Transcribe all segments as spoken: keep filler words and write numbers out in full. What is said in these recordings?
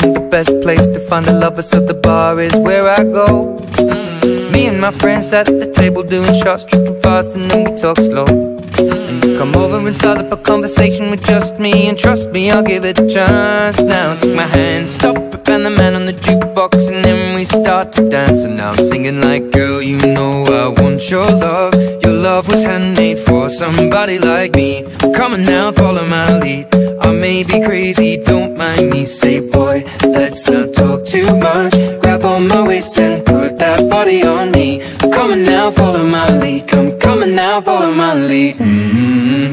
isn't the best place to find a lover, so the bar is where I go. Me and my friends at the table doing shots, tripping fast, and then we talk slow. And you come over and start up a conversation with just me, and trust me, I'll give it a chance. Now take my hand, stop it, and the man on the jukebox, and then we start to dance. And now I'm singing like, girl, you know I want your love. Your love was handmade for somebody like me. Come on now, follow my lead. I may be crazy, don't mind me. Say, boy, let's not talk too much. Grab on my waist and put that body on me. Come on now, follow my lead. Come, come on now, follow my lead. mm-hmm.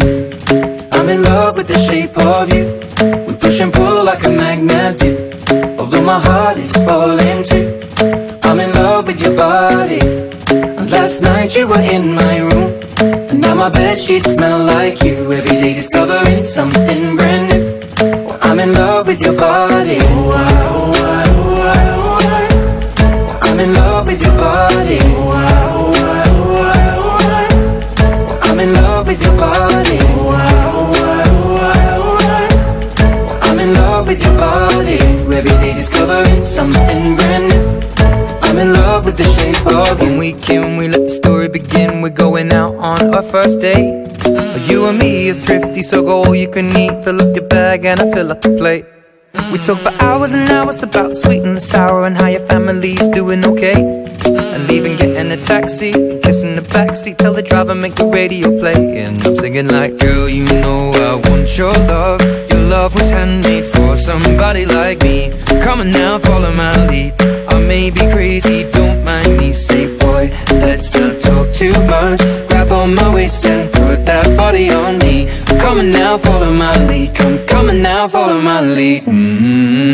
I'm in love with the shape of you. We push and pull like a magnet do. Although my heart is falling too, I'm in love with your body. And last night you were in my room, and now my bedsheets smell like you. Every day discovering something brand new. Well, I'm in love with your body. Oh, I, oh, I, oh, I, oh, I. Well, I'm in love with your body. Oh, I, oh, I, oh, I, oh, I. Well, I'm in love with your body. Oh, I, oh, I, oh, I, oh, I. Well, I'm in love with your body. Every day discovering something brand new. I'm in love with the shape of you. When we came, we let the story begin. We're going out on our first date. You and me are thrifty, so go all you can eat. Fill up your bag and I fill up the plate. We talk for hours and hours about the sweet and the sour, and how your family's doing okay. And leaving, getting a taxi, kissing the backseat, tell the driver make the radio play. And I'm singing like, girl, you know I want your love. Your love was handmade for somebody like me. Come on now, follow my lead. I may be crazy, don't mind me. Say, boy, let's not talk too much. Grab on my waist and put that body on me. Come on now, follow my lead. Come, come on now, follow my lead. mm-hmm.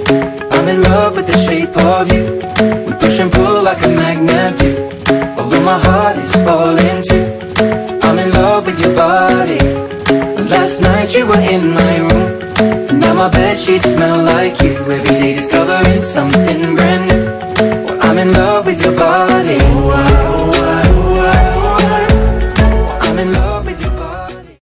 I'm in love with the shape of you. We push and pull like a magnet do. Although my heart is falling too, I'm in love with your body. Last night you were in my room, and now my bedsheets smell like you. Every day discovering something brand new.